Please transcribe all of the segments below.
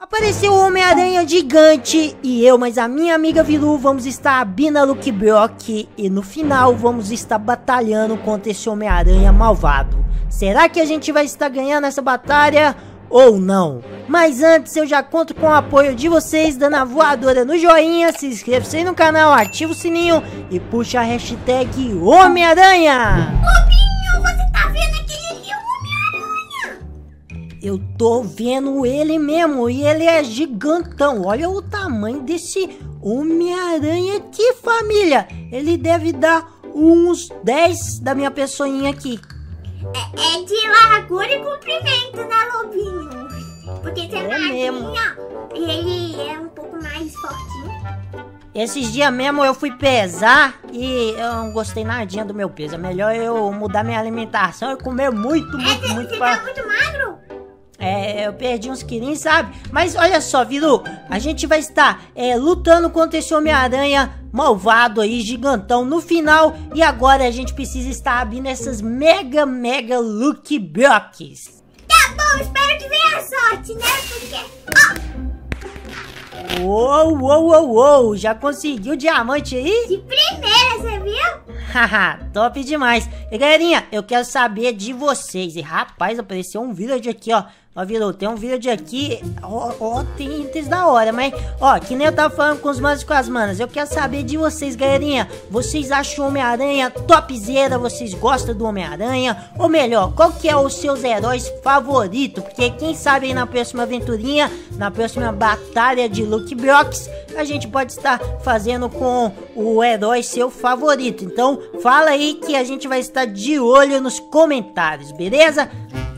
Apareceu o Homem-Aranha gigante e eu, mas a minha amiga Vilu, vamos estar abrindo a Lucky Block e no final vamos estar batalhando contra esse Homem-Aranha malvado. Será que a gente vai estar ganhando essa batalha ou não? Mas antes eu já conto com o apoio de vocês, dando a voadora no joinha, se inscreva no canal, ativa o sininho e puxa a hashtag Homem-Aranha. Lobinho, você tá vendo aquele ali, o Homem-Aranha? Eu tô vendo ele mesmo e ele é gigantão. Olha o tamanho desse Homem-Aranha aqui, família. Ele deve dar uns 10 da minha pessoinha aqui. É de largura e comprimento, né, Lobinho? Porque você é magrinho, ó, e ele é um pouco mais fortinho. Esses dias mesmo eu fui pesar e eu não gostei nadinha do meu peso. É melhor eu mudar minha alimentação e comer muito. Você tá muito magro? Eu perdi uns quilinhos, sabe? Mas olha só, Vilu, a gente vai estar lutando contra esse Homem-Aranha malvado aí, gigantão, no final. E agora a gente precisa estar abrindo essas mega Lucky Blocks. Tá bom, espero que venha a sorte, né? Porque... Uou, já conseguiu o diamante aí? De primeira, você viu? Haha, top demais. E galerinha, eu quero saber de vocês. E rapaz, apareceu um village aqui, ó. Ó, Vilu, tem um village aqui. Ó, tem itens da hora, mas ó, que nem eu tava falando com os manos e com as manas. Eu quero saber de vocês, galerinha. Vocês acham o Homem-Aranha topzera? Vocês gostam do Homem-Aranha? Ou melhor, qual que é os seus heróis favoritos? Porque quem sabe aí na próxima aventurinha, na próxima batalha de Lucky Blocks, a gente pode estar fazendo com o herói seu favorito. Então, fala aí que a gente vai estar de olho nos comentários, beleza?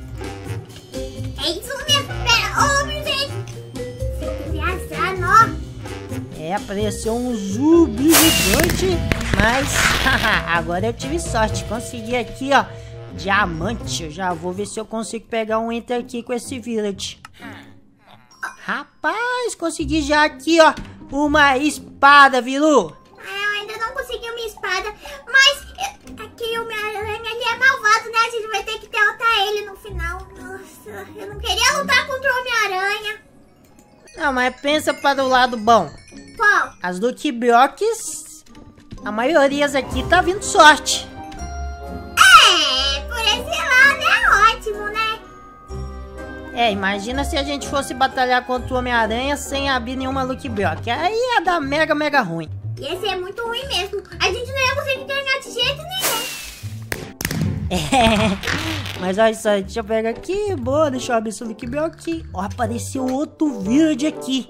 É isso mesmo, pera, meu gente. Você viajando, ó. Apareceu um zumbi gigante, mas agora eu tive sorte, consegui aqui, ó, diamante. Eu já vou ver se eu consigo pegar um enter aqui com esse village. Rapaz, consegui já aqui, ó, uma espada, Vilu. Eu ainda não consegui uma espada, mas aqui o Homem-Aranha, ele é malvado, né? A gente vai ter que derrotar ele no final. Nossa, eu não queria lutar contra o Homem-Aranha. Não, mas pensa para o lado bom. Qual? As Lucky Blocks, a maioria aqui tá vindo sorte. Por esse lado é ótimo, né? Imagina se a gente fosse batalhar contra o Homem-Aranha sem abrir nenhuma Lucky Block. Aí ia dar mega ruim. Ia ser muito ruim mesmo. A gente não ia conseguir ganhar de jeito nenhum. Mas olha só, deixa eu pegar aqui. Boa, deixa eu abrir esse Lucky Block aqui. Ó, apareceu outro verde aqui.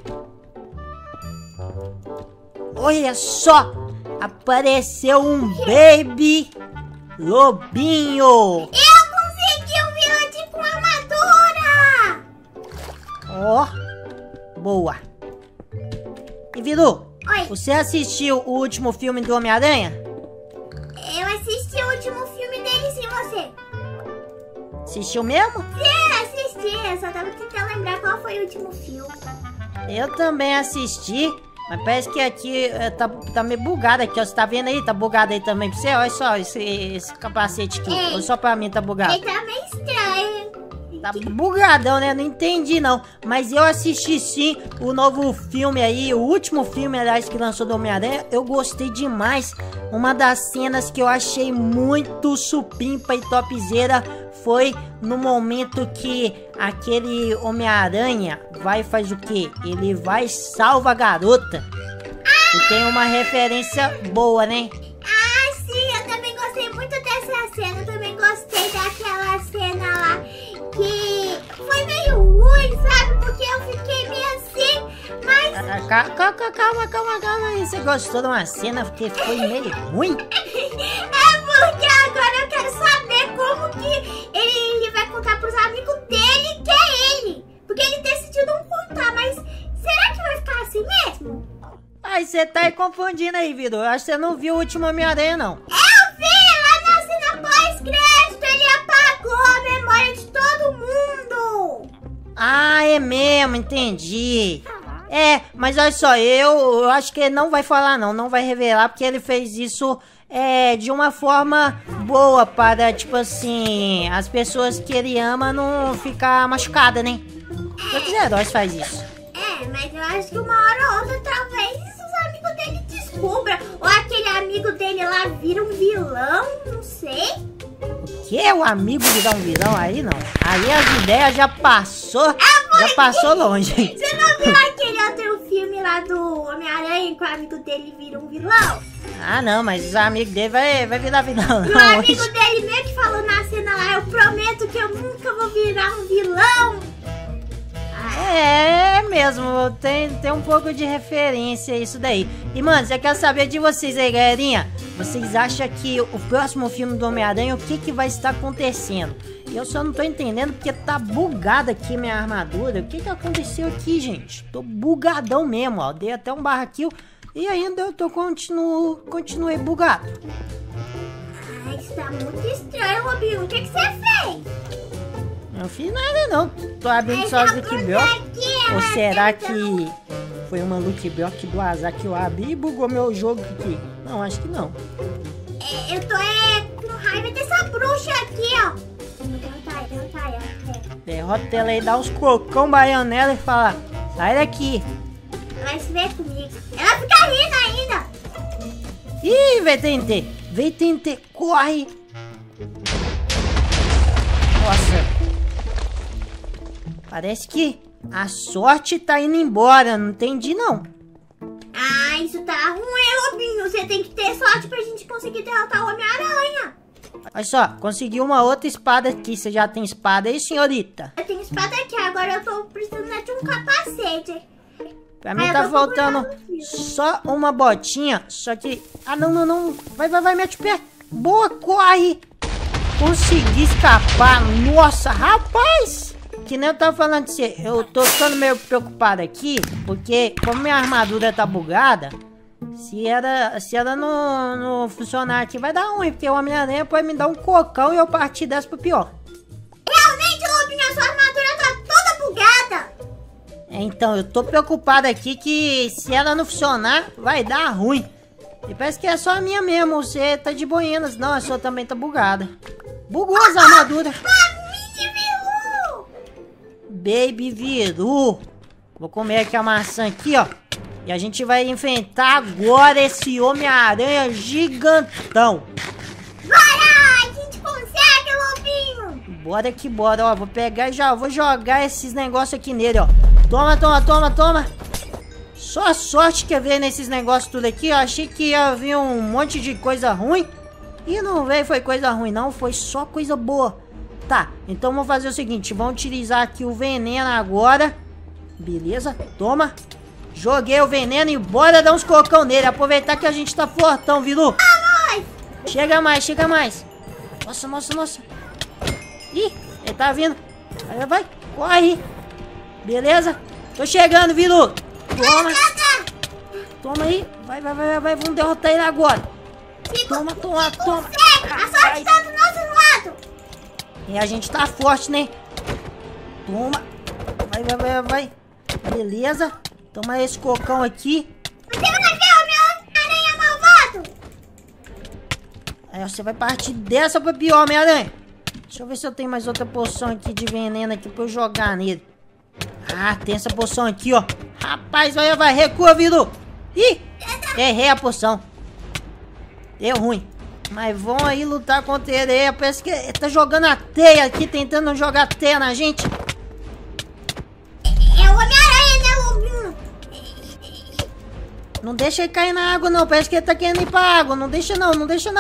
Olha só, apareceu um Baby Lobinho. Eu consegui um village com armadura. Ó, boa. E Vilu, oi, você assistiu o último filme do Homem-Aranha? Eu assisti o último filme dele sem você. Assistiu mesmo? Assisti, eu só tava tentando lembrar qual foi o último filme. Eu também assisti, mas parece que aqui tá meio bugado aqui, ó. Você tá vendo aí? Tá bugado aí também pra você? Olha só esse capacete aqui. Ou só pra mim tá bugado? Ele tá meio estranho. Tá bugadão, né? Não entendi, não. Mas eu assisti, sim, o novo filme aí. O último filme, aliás, que lançou do Homem-Aranha. Eu gostei demais. Uma das cenas que eu achei muito supimpa e topzera foi no momento que aquele Homem-Aranha vai faz o quê? Ele vai salva a garota. E tem uma referência boa, né? Sim, eu também gostei muito dessa cena. Eu também gostei daquela cena lá que foi meio ruim, sabe? Porque eu fiquei meio assim, mas... Calma aí. Você gostou de uma cena que foi meio ruim? É porque agora eu quero saber como que ele vai contar pros amigos dele que é ele. Porque ele decidiu não contar, mas será que vai ficar assim mesmo? Ai, você tá aí confundindo aí, Vidu. Eu acho que você não viu o último Homem-Aranha, não. Eu vi lá na cena pós-crédito, ele apagou a memória de todo mundo. Ah, é mesmo, entendi. Mas olha só, eu acho que ele não vai falar não, não vai revelar, porque ele fez isso de uma forma boa para, tipo assim, as pessoas que ele ama não ficar machucada, né? Todos os heróis fazem isso. É, mas eu acho que uma hora ou outra talvez os amigos dele descubram. Ou aquele amigo dele lá vira um vilão, não sei. O que? O amigo virar um vilão? Aí não. Aí as ideias já passou longe. Você não viu aquele outro filme lá do Homem-Aranha que o amigo dele vira um vilão? Ah, não, mas os amigos dele vai virar vilão. E o amigo dele meio que falou na cena lá, eu prometo que eu nunca vou virar um vilão. É mesmo, tem um pouco de referência a isso daí. E, mano, você quer saber de vocês aí, galerinha? Vocês acham que o próximo filme do Homem-Aranha, o que vai estar acontecendo? Eu só não tô entendendo porque tá bugada aqui minha armadura. O que aconteceu aqui, gente? Tô bugadão mesmo, ó. Dei até um barra kill e ainda eu continuei bugado. Ai, isso tá muito estranho, Robinho. O que você fez? Não fiz nada não, tô abrindo só as Lucky Block. Ou será que foi uma Lucky Block do azar que eu abri e bugou meu jogo aqui? Não, acho que não. Eu tô com raiva dessa bruxa aqui, ó. Derrota ela. Derrota ela aí, dá uns cocão baiano nela e fala, sai daqui. Ela vai se ver comigo. Ela fica rindo ainda. Ih, VTNT, corre. Nossa. Parece que a sorte tá indo embora, não entendi não. Ah, isso tá ruim, Robinho. Você tem que ter sorte pra gente conseguir derrotar o Homem-Aranha. Olha só, consegui uma outra espada aqui. Você já tem espada aí, senhorita? Eu tenho espada aqui, agora eu tô precisando de um capacete. Pra mim tá faltando só uma botinha, só que... Ah, não. Vai, mete o pé. Boa, corre. Consegui escapar. Nossa, rapaz. Que nem eu tava falando de você, eu tô ficando meio preocupado aqui, porque como minha armadura tá bugada, se ela não funcionar aqui vai dar ruim, porque o Homem-Aranha pode me dar um cocão e eu partir dessa pro pior. Realmente, Lobinho, a sua armadura tá toda bugada. Então, eu tô preocupado aqui que se ela não funcionar, vai dar ruim. E parece que é só a minha mesmo, você tá de boinas, não, a sua também tá bugada. Bugou as armaduras. Baby Viru. Vou comer aqui a maçã aqui, ó. E a gente vai enfrentar agora esse Homem-Aranha gigantão. Bora! A gente consegue, Lobinho! Bora que bora, ó. Vou pegar e já vou jogar esses negócios aqui nele, ó. Toma. Só sorte que veio nesses negócios tudo aqui. Eu achei que ia vir um monte de coisa ruim. E não veio, foi coisa ruim, não. Foi só coisa boa. Tá, então vamos fazer o seguinte, vamos utilizar aqui o veneno agora. Beleza, toma. Joguei o veneno e bora dar uns cocão nele. Aproveitar que a gente tá fortão, Vilu. Chega mais. Nossa. Ih, ele tá vindo. Vai, corre. Beleza, tô chegando, Vilu. Toma aí, vai, vamos derrotar ele agora. Toma. A sorte tá do nosso lado. E a gente tá forte, né? Toma. Vai. Beleza. Toma esse cocão aqui. Você vai ver o meu aranha malvado. Aí você vai partir dessa pra pior, Homem-Aranha. Deixa eu ver se eu tenho mais outra poção aqui de veneno aqui pra eu jogar nele. Ah, tem essa poção aqui, ó. Rapaz, vai. Recua, Viru. Ih, errei a poção. Deu ruim. Mas vão aí lutar contra ele. Parece que ele tá jogando a teia aqui, tentando jogar teia na gente. É o Homem-Aranha, né, Lobinho? Não deixa ele cair na água, não. Parece que ele tá querendo ir pra água. Não deixa, não.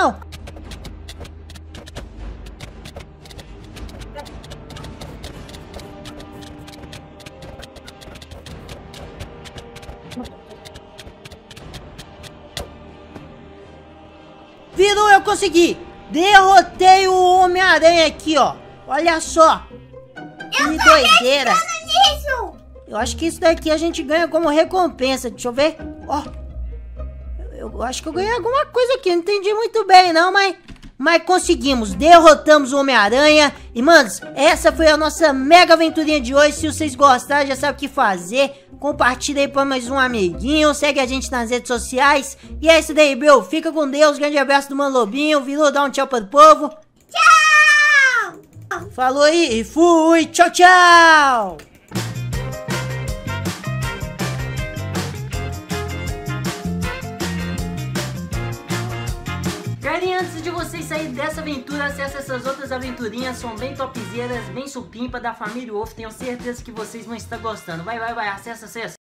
Viru, eu consegui! Derrotei o Homem-Aranha aqui, ó. Olha só. Que doideira. Nisso. Eu acho que isso daqui a gente ganha como recompensa. Deixa eu ver. Ó. Eu acho que eu ganhei alguma coisa aqui. Não entendi muito bem, não, mas conseguimos. Derrotamos o Homem-Aranha. E, manos, essa foi a nossa mega aventurinha de hoje. Se vocês gostaram, já sabe o que fazer. Compartilha aí pra mais um amiguinho. Segue a gente nas redes sociais. E é isso daí, Bill. Fica com Deus. Grande abraço do Mano Lobinho. Viru, dá um tchau para o povo. Tchau! Falou aí e fui. Tchau. Galerinha, antes de vocês saírem dessa aventura, acessa essas outras aventurinhas, são bem topzeiras, bem supimpa, da família Wolf. Tenho certeza que vocês vão estar gostando. Vai, acessa.